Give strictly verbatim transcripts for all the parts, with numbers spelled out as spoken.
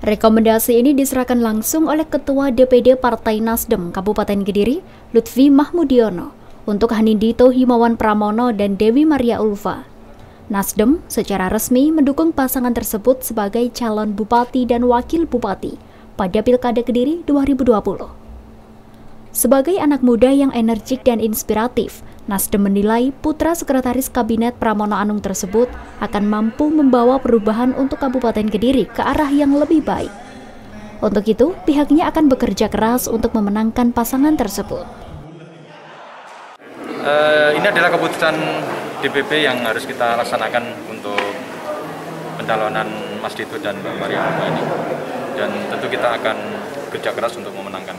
Rekomendasi ini diserahkan langsung oleh Ketua D P D Partai Nasdem Kabupaten Kediri, Lutfi Mahmudiono, untuk Hanindito Himawan Pramono dan Dewi Maria Ulfa. Nasdem secara resmi mendukung pasangan tersebut sebagai calon bupati dan wakil bupati pada Pilkada Kediri dua ribu dua puluh. Sebagai anak muda yang energik dan inspiratif, Nasdem menilai putra Sekretaris Kabinet Pramono Anung tersebut akan mampu membawa perubahan untuk Kabupaten Kediri ke arah yang lebih baik. Untuk itu, pihaknya akan bekerja keras untuk memenangkan pasangan tersebut. Uh, ini adalah keputusan D P P yang harus kita laksanakan untuk pencalonan Mas Dito dan Mbak Maria Ulfa ini. Dan tentu kita akan bekerja keras untuk memenangkan.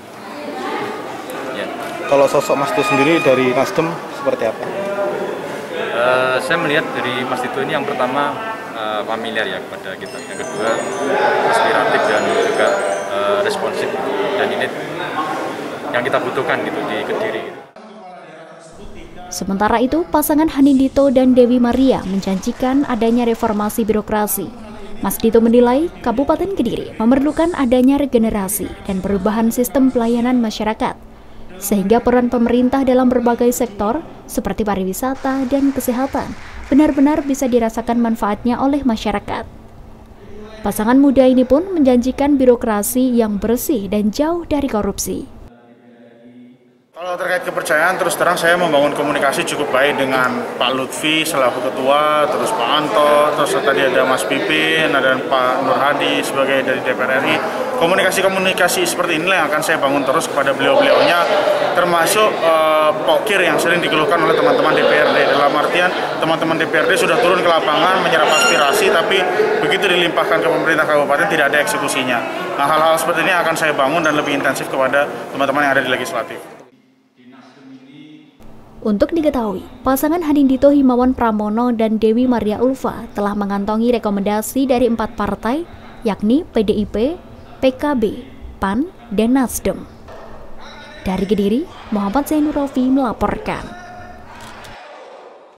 Ya. Kalau sosok Mas Dito sendiri dari Nasdem seperti apa? Uh, saya melihat dari Mas Dito ini yang pertama uh, familiar ya kepada kita, yang kedua inspiratif dan juga uh, responsif, dan ini yang kita butuhkan gitu di Kediri. Gitu. Sementara itu, pasangan Hanindito dan Dewi Maria menjanjikan adanya reformasi birokrasi. Mas Dito menilai Kabupaten Kediri memerlukan adanya regenerasi dan perubahan sistem pelayanan masyarakat, sehingga peran pemerintah dalam berbagai sektor seperti pariwisata dan kesehatan benar-benar bisa dirasakan manfaatnya oleh masyarakat. Pasangan muda ini pun menjanjikan birokrasi yang bersih dan jauh dari korupsi. Kalau terkait kepercayaan, terus terang saya membangun komunikasi cukup baik dengan Pak Lutfi selaku ketua, terus Pak Anto, terus tadi ada Mas Pipin, ada Pak Nur Hadi sebagai dari D P R R I. Komunikasi-komunikasi seperti inilah yang akan saya bangun terus kepada beliau-beliaunya, termasuk uh, pokir yang sering dikeluhkan oleh teman-teman D P R D. Dalam artian teman-teman D P R D sudah turun ke lapangan menyerap aspirasi, tapi begitu dilimpahkan ke pemerintah kabupaten tidak ada eksekusinya. Nah, hal-hal seperti ini akan saya bangun dan lebih intensif kepada teman-teman yang ada di legislatif. Untuk diketahui, pasangan Hanindito Himawan Pramono dan Dewi Maria Ulfa telah mengantongi rekomendasi dari empat partai, yakni P D I P, P K B, P A N, dan Nasdem. Dari Kediri, Muhammad Zainur Rofi melaporkan.